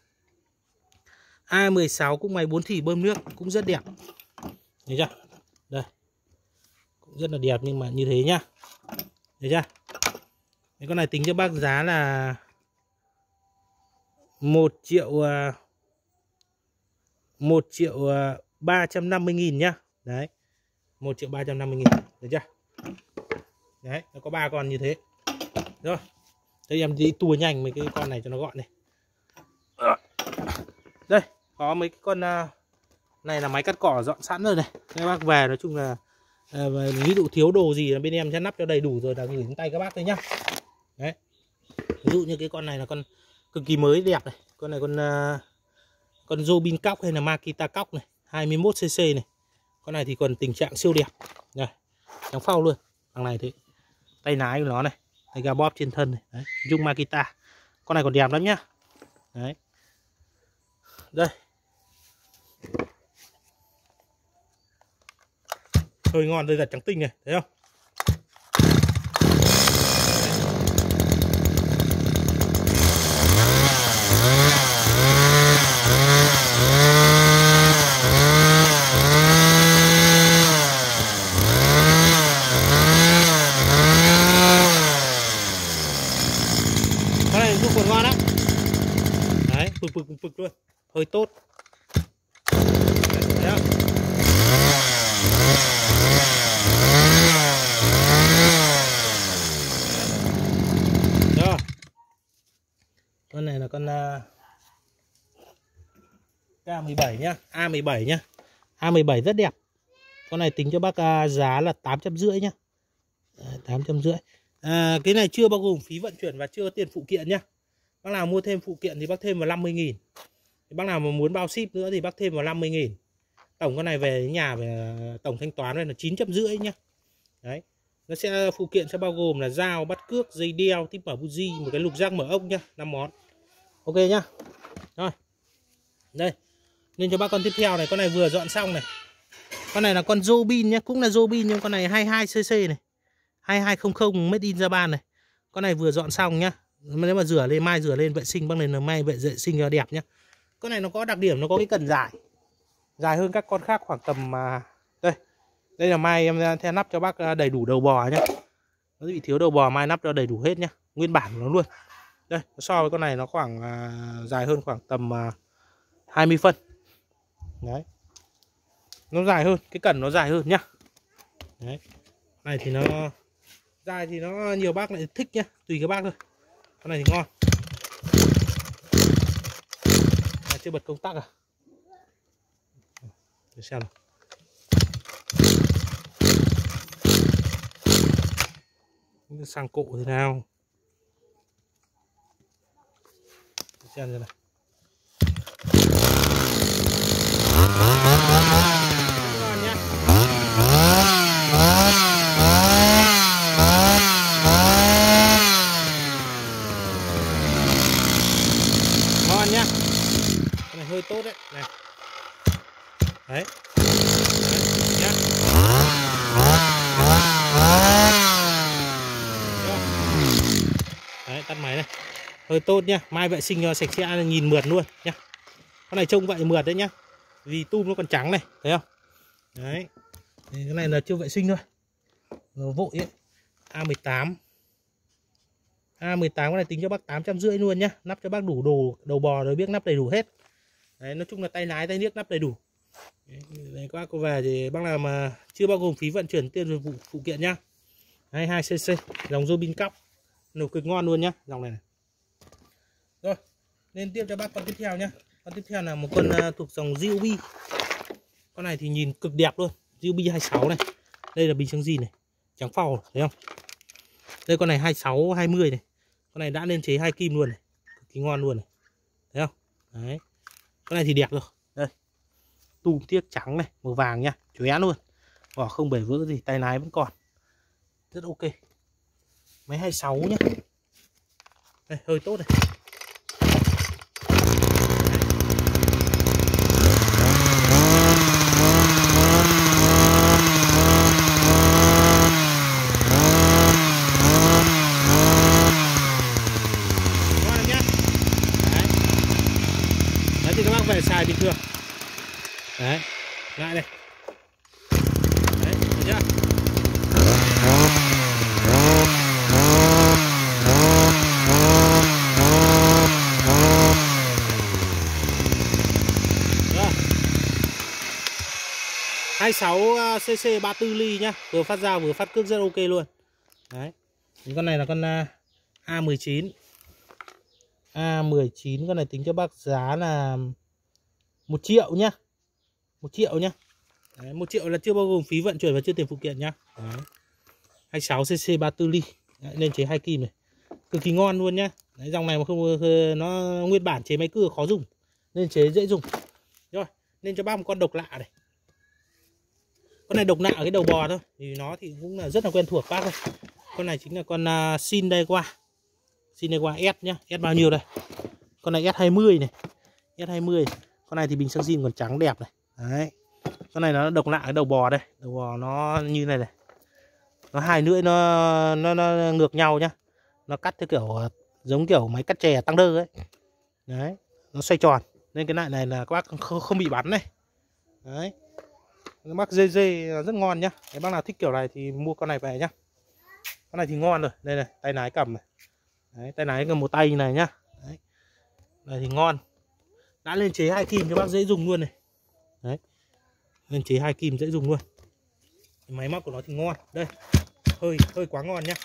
A16 cũng máy 4 thì bơm nước cũng rất đẹp. Thấy chưa? Đây. Cũng rất là đẹp nhưng mà như thế nhá. Thấy chưa? Cái con này tính cho bác giá là 1.350.000 nhá. Đấy. 1.350.000. Được chưa? Đấy, nó có 3 con như thế. Rồi. Đây em đi tua nhanh mấy cái con này cho nó gọn này. Đây, có mấy cái con này là máy cắt cỏ dọn sẵn rồi này. Các bác về nói chung là ví dụ thiếu đồ gì là bên em sẽ nắp cho đầy đủ rồi là gửi đến tay các bác thôi nhá. Đấy. Ví dụ như cái con này là con cực kỳ mới đẹp này. Con này con Robin cóc hay là Makita cóc này, 21cc này. Con này thì còn tình trạng siêu đẹp. Đây, trắng phau luôn. Thằng này thì tay lái của nó này, tay ga bóp trên thân này. Đấy, dung Makita. Con này còn đẹp lắm nhá. Đấy. Đây. Hơi ngon, đây là trắng tinh này, thấy không? Con này giúp còn ngon lắm. Đấy, pực luôn. Hơi tốt. Đấy không? Đó. Con này là con K17 nhá, A17 nhá. A17 rất đẹp. Con này tính cho bác giá là 850 nhá. 850. Cái này chưa bao gồm phí vận chuyển và chưa có tiền phụ kiện nhá. Bác nào mua thêm phụ kiện thì bác thêm vào 50.000. Bác nào mà muốn bao ship nữa thì bác thêm vào 50.000. Tổng con này về nhà về tổng thanh toán này là 950 nhá. Đấy. Nó sẽ phụ kiện sẽ bao gồm là dao, bắt cước, dây đeo, tiếp mở buji, một cái lục giác mở ốc nhá, 5 món. Ok nhá. Rồi. Đây. Nên cho bác con tiếp theo này, con này vừa dọn xong này. Con này là con Robin nhá, cũng là Robin nhưng con này 22cc này. 2200 made in Japan này. Con này vừa dọn xong nhá. Nếu mà rửa lên, mai rửa lên vệ sinh, bác này là mai vệ sinh cho đẹp nhá. Con này nó có đặc điểm nó có cái cần dài. Dài hơn các con khác khoảng tầm đây. Đây là mai em theo nắp cho bác đầy đủ đầu bò nhá. Nó bị thiếu đầu bò mai nắp cho đầy đủ hết nhá. Nguyên bản của nó luôn. Đây, so với con này nó khoảng dài hơn khoảng tầm 20 phân. Đấy. Nó dài hơn, cái cần nó dài hơn nhá. Đấy. Này thì nó dài thì nó nhiều bác lại thích nhá, tùy các bác thôi. Con này thì ngon. Chưa bật công tắc à? Để xem nào. Sang cộ thế nào? Để xem thế này. Ngon nhá. Ngon nhá. Cái này hơi tốt đấy này. Đấy. Đấy nhá. Đấy, tắt máy này. Hơi tốt nhá. Mai vệ sinh cho sạch sẽ nhìn mượt luôn nhá. Con này trông vậy mượt đấy nhá. Vì tum nó còn trắng này, thấy không? Đấy. Cái này là chưa vệ sinh thôi. Nó vội ấy. A18. A18 cái này tính cho bác 850 luôn nhá. Nắp cho bác đủ đồ đầu bò rồi, biết nắp đầy đủ hết. Đấy, nói chung là tay lái tay niếc nắp đầy đủ. Đấy, các bác cô về thì bác nào mà chưa bao gồm phí vận chuyển tiền rồi phụ kiện nhá. 22cc, dòng Robin Cup. Nấu cực ngon luôn nhá, dòng này này. Rồi, lên tiếp cho bác con tiếp theo nhá. Con tiếp theo là một con thuộc dòng GOB. Con này thì nhìn cực đẹp luôn. GOB 26 này. Đây là bình xăng zin này, trắng phau, thấy không? Đây con này 26 20 này. Con này đã lên chế 2 kim luôn này. Cực kỳ ngon luôn này. Thấy không? Đấy. Con này thì đẹp rồi. Đây. Tùm tiếc trắng này, màu vàng nhá, chóe luôn. Vỏ không bể vỡ gì, tay lái vẫn còn. Rất ok. Máy 26 nhá. Đây, hơi tốt này. Đấy thì các bác về xài bình thường. Đấy, lại đây. Đấy, được chưa? Rồi. 26cc 34 ly nhá, vừa phát dao vừa phát cước rất ok luôn. Đấy. Con này là con A19. A19 con này tính cho bác giá là 1 triệu nhá. 1 triệu nhá. Đấy, 1 triệu là chưa bao gồm phí vận chuyển và chưa tiền phụ kiện nhá. Đấy. 26cc 34 ly. Đấy, lên chế 2 kim này. Cực kỳ ngon luôn nhá. Đấy, dòng này mà không nó nguyên bản chế máy cưa khó dùng, nên chế dễ dùng. Rồi, nên cho bác một con độc lạ này. Con này độc lạ ở cái đầu bò thôi, thì nó thì cũng là rất là quen thuộc bác thôi. Con này chính là con Shindewa. Shindewa S nhá. S bao nhiêu đây? Con này S20 này. S20. Con này thì bình xăng zin còn trắng đẹp này. Đấy. Con này nó độc lạ cái đầu bò đây. Đầu bò nó như này này. Nó hai lưỡi nó ngược nhau nhá. Nó cắt theo kiểu giống kiểu máy cắt chè tăng đơ ấy. Đấy. Nó xoay tròn. Nên cái này là các bác không bị bắn này. Đấy. Các bác dê rất ngon nhá. Nếu bác nào thích kiểu này thì mua con này về nhá. Con này thì ngon rồi. Đây này, tay lái cầm này. Đấy, tay lái cầm một tay này nhá. Đấy. Đây thì ngon. Đã lên chế 2 kim cho bác dễ dùng luôn này. Đấy. Lên chế 2 kim dễ dùng luôn. Máy móc của nó thì ngon. Đây. Hơi quá ngon nhá.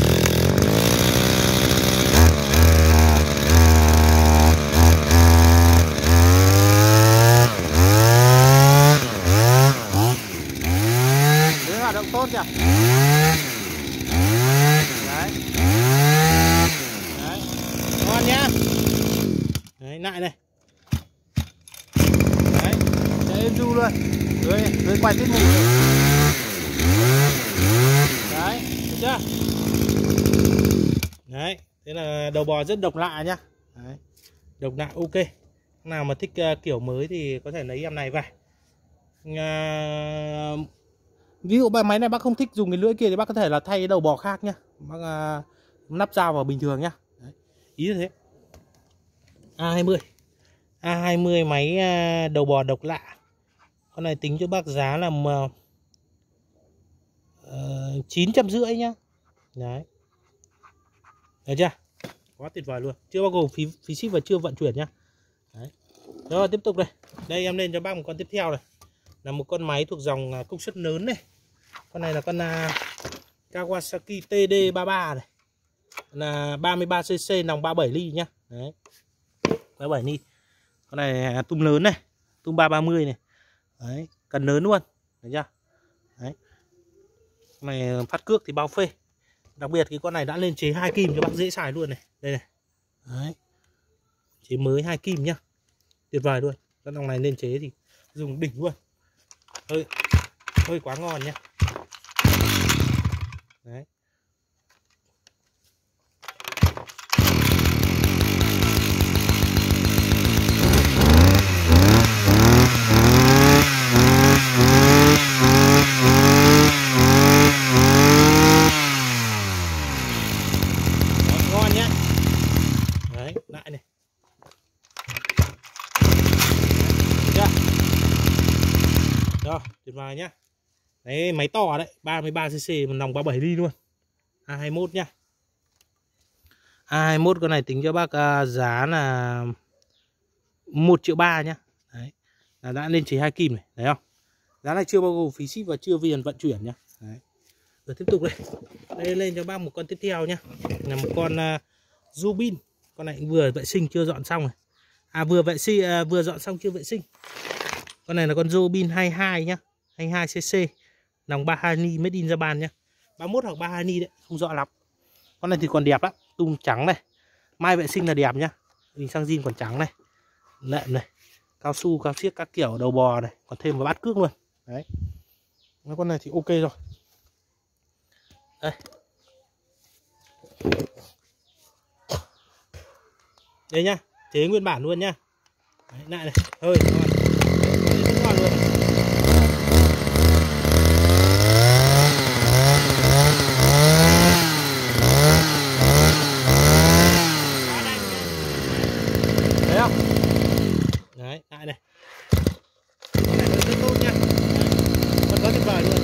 Đấy, hoạt động tốt nhỉ. Đấy. Đấy. Ngon nhá. Đấy, lại này. Đấy, để em du luôn. Rồi quay tiết mục. Đấy. chưa? Đấy, thế là đầu bò rất độc lạ nhá. Đấy, độc lạ ok. Nào mà thích kiểu mới thì có thể lấy em này về. Ví dụ máy này bác không thích dùng cái lưỡi kia thì bác có thể là thay đầu bò khác nhá. Bác nắp dao vào bình thường nhá. Đấy, ý là thế. A20 máy đầu bò độc lạ. Con này tính cho bác giá là 950 nhá. Đấy. Được chưa? Quá tuyệt vời luôn. Chưa bao gồm phí ship và chưa vận chuyển nhá. Đấy. Rồi tiếp tục đây. Đây em lên cho bác một con tiếp theo này. Là một con máy thuộc dòng công suất lớn này. Con này là con Kawasaki TD33 này. Là 33cc nòng 37 ly nhá. Đấy. 37 ly. Con này tum lớn này, tum 330 này. Đấy, cần lớn luôn. Thấy chưa? Đấy. Con này phát cước thì bao phê. Đặc biệt cái con này đã lên chế 2 kim cho bác dễ xài luôn này. Đây này. Đấy. Chế mới 2 kim nhá. Tuyệt vời luôn. Con dòng này lên chế thì dùng đỉnh luôn. Hơi quá ngon nhá. Đấy. Ngon nhá. Đấy, lại này. Chưa? Rồi, tuyệt vời nhá. Đấy, máy to đấy, 33cc một nòng 37 ly luôn. A21 nhá. A21 con này tính cho bác giá là 1,3 triệu nhá. Đấy. Là đã lên chế 2 kim này, thấy không? Giá này chưa bao gồm phí ship và chưa vận chuyển nhá. Đấy. Rồi tiếp tục đây. Đây lên cho bác một con tiếp theo nhá. Là một con Rubin. Con này vừa vệ sinh chưa dọn xong này. Vừa vệ sinh vừa dọn xong chưa vệ sinh. Con này là con Rubin 22 nhá. 22cc. Nòng 32 ly made in Japan nhá. 31 hoặc 32 ly đấy, không rõ lắm. Con này thì còn đẹp lắm, tung trắng này. Mai vệ sinh là đẹp nhá. Bình xăng zin còn trắng này. Nệm này. Cao su, cao xiếc các kiểu đầu bò này, còn thêm một bát cước luôn. Đấy. Con này thì ok rồi. Đây. Đây nhá, chế nguyên bản luôn nhá. Đấy, lại này, hơi ngon. Rất ngon luôn. Thấy không? Đấy, lại này. Con này rất tốt nhá. Vẫn rất tuyệt vời luôn.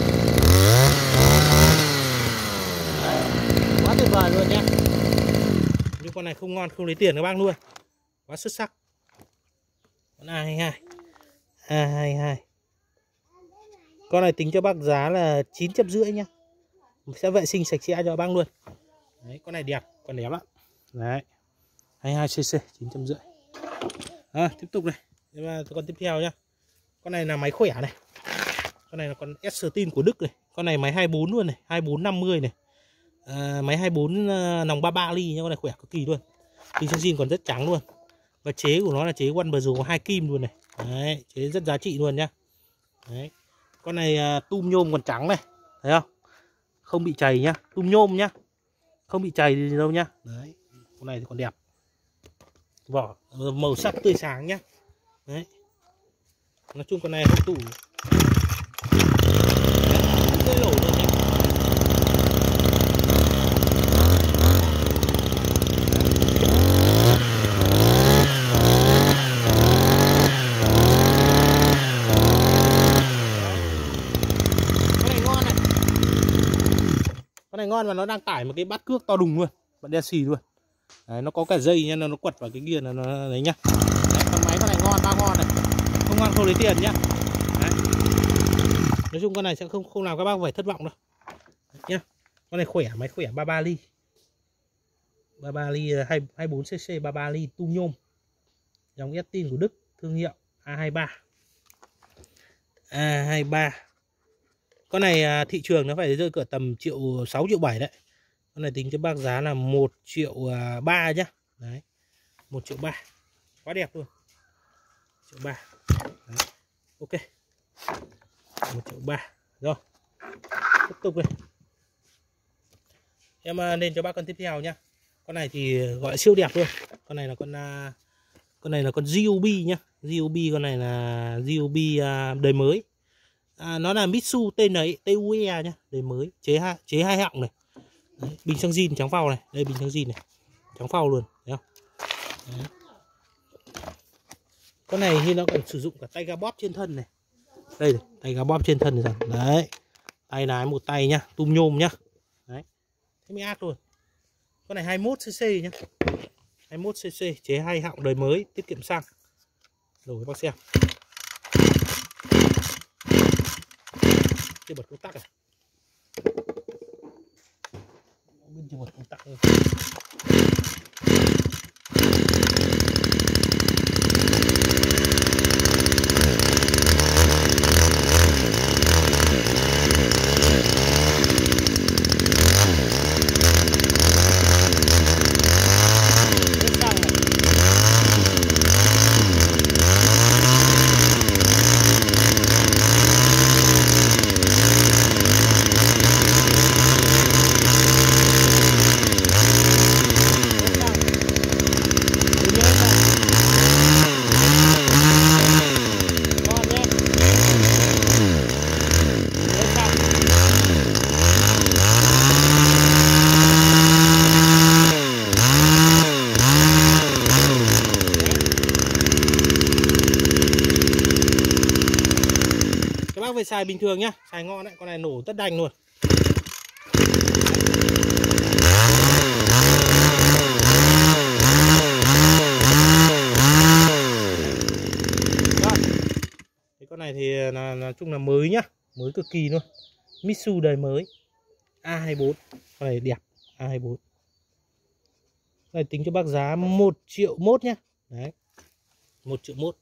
Quá tuyệt vời luôn nhá. Nhưng con này không ngon, không lấy tiền các bác luôn. Quá xuất sắc. Con A22. A22. Con này tính cho bác giá là 950 nhá. Mình sẽ vệ sinh sạch sẽ cho bác luôn. Đấy, con này đẹp, con đẹp lắm. Đấy. 22cc 950. Tiếp tục này. Con tiếp theo nhá. Con này là máy khỏe này. Con này là con S-Steel của Đức này. Con này máy 24 luôn này, 2450 này. Máy 24 nòng 33 ly nha, con này khỏe cực kỳ luôn. Bình xăng zin còn rất trắng luôn. Và chế của nó là chế One Bro 2 kim luôn này. Đấy, chế rất giá trị luôn nhá. Đấy. Con này tum nhôm còn trắng này, thấy không? Không bị chày nhá, tum nhôm nhá. Không bị chày gì đâu nhá. Đấy. Con này thì còn đẹp. Vỏ màu sắc tươi sáng nhá. Đấy. Nói chung con này hộp tủ dễ nổ luôn nhá. Con này ngon và nó đang tải một cái bát cước to đùng luôn, bật đen xì luôn. Đấy, nó có cả dây nha, nó quật vào cái kia là nó đấy nhá. Đấy, con máy con này ngon, bao ngon này. Không ngon không lấy tiền nhá. Đấy. Nói chung con này sẽ không làm các bác phải thất vọng đâu. Đấy, nhá. Con này khỏe, máy khỏe 33 ly. 33 ly 24cc 33 ly tum nhôm. Dòng S-Steel của Đức, thương hiệu A23. A23. Con này thị trường nó phải rơi cỡ tầm 6 triệu 7 đấy. Con này tính cho bác giá là 1,3 triệu nhá. Đấy. 1,3 triệu. Quá đẹp luôn. 1,3 triệu. Đấy. Ok. 1,3 triệu. Rồi. Tiếp tục này. Em lên cho bác con tiếp theo nhá. Con này thì gọi là siêu đẹp luôn. Con này là con GOB nhá. GOB, con này là GOB đời mới. Nó là Mitsu TUE nhá, đời mới, chế hai họng này. Đấy, bình xăng zin trắng phao này, đây bình xăng zin này, trắng phao luôn, thấy không? Đấy. Con này thì nó còn sử dụng cả tay ga bóp trên thân này. Đây này, tay ga bóp trên thân này. Đấy. Tay lái một tay nhá, tum nhôm nhá. Đấy. Thế mới ác luôn. Con này 21cc nhá. 21cc, chế hai họng đời mới, tiết kiệm xăng. Rồi các bác xem. Chưa bật công tắc này. Bên chưa bật công tắc rồi. Về xài bình thường nhá, xài ngon đấy, con này nổ tất đành luôn. Rồi. Cái con này thì nói chung là mới nhá, mới cực kỳ luôn. Mitsu đời mới A24, con này đẹp, A24. Con này tính cho bác giá 1 triệu mốt nhá. Đấy. 1 triệu mốt.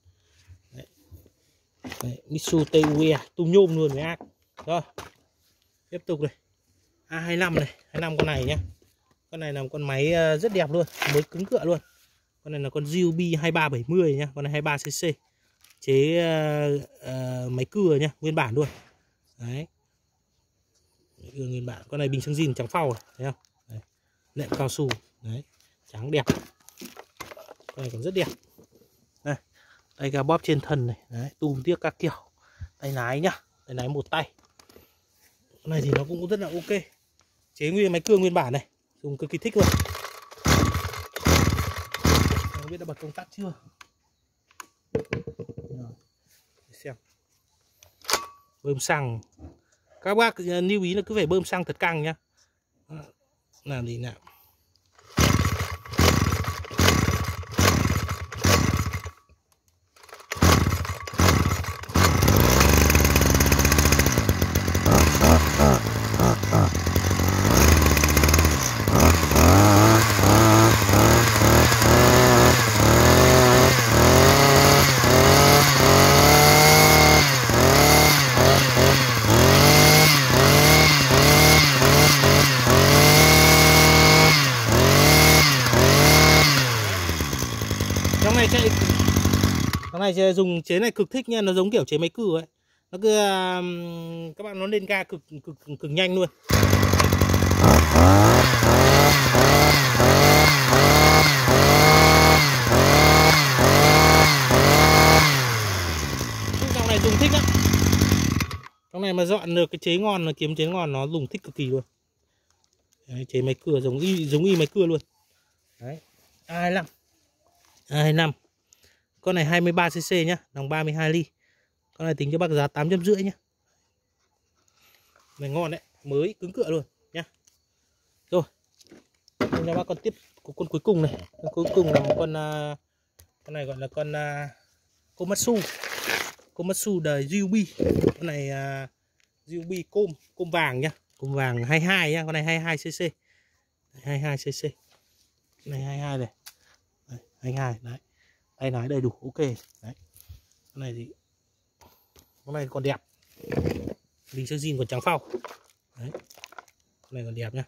Đấy, Mitsu TUE tum nhôm luôn với ác. Rồi tiếp tục này, A25 này, 25 con này nhá. Con này là một con máy rất đẹp luôn, mới cứng cựa luôn. Con này là con GOB 2370 nhá, con này 23cc, chế máy cưa nhá, nguyên bản luôn. Đấy, nguyên bản. Con này bình xăng zin trắng phao này, thấy không? Đấy. Nệm cao su, đấy, trắng đẹp. Con này còn rất đẹp. Đây, tay ga bóp trên thân này, đấy, tùm tiếc các kiểu. Tay lái nhá, tay lái một tay. Con này thì nó cũng rất là ok. Chế nguyên máy cưa nguyên bản này, dùng cực kỳ thích luôn. Không biết đã bật công tắc chưa? Rồi, xem. Bơm xăng. Các bác lưu ý là cứ phải bơm xăng thật căng nhá. Làm gì nào. Con này sẽ dùng chế này cực thích nha, nó giống kiểu chế máy cưa ấy. Nó cứ các bạn nó lên ga cực nhanh luôn. Dòng này dùng thích lắm. Trong này mà dọn được cái chế ngon, nó kiếm chế ngon, nó dùng thích cực kỳ luôn. Đấy, chế máy cưa giống y máy cưa luôn. Đấy, A25. Con này 23cc nhá, dòng 32 ly. Con này tính cho bác giá 850 nhá. Này ngon đấy, mới cứng cựa luôn nhá. Rồi. Cho bác con tiếp con cuối cùng này. Con cuối cùng là một con này gọi là con Komatsu đời GOB. Con này GOB côm vàng nhá, côm vàng 22 nhá, con này 22cc. 22cc. Con này 22 này. Đấy, 22 đấy. Tay lái đầy đủ ok. Đấy. Con này còn đẹp. Bình xăng zin còn trắng phao. Đấy. Con này còn đẹp nhá.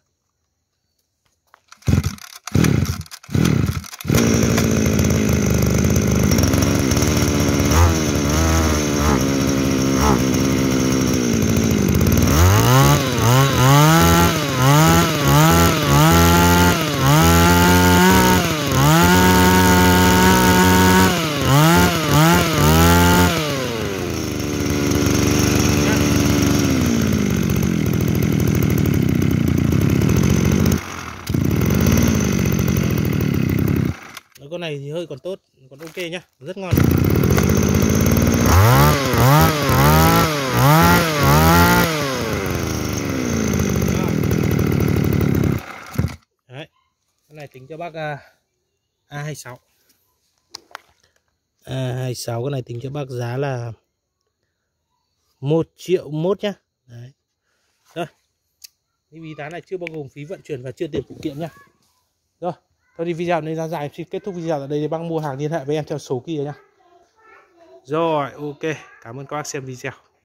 con này thì hơi còn tốt, còn ok nhá, rất ngon. Đấy, cái này tính cho bác A26. A26 cái này tính cho bác giá là 1,1 triệu nhá. Đấy. Rồi. Cái ví tán này chưa bao gồm phí vận chuyển và chưa tiền phụ kiện nhá. Rồi, thôi thì video này ra dài, em xin kết thúc video ở đây để bác mua hàng liên hệ với em theo số kia nhá. Rồi, ok. Cảm ơn các bác xem video.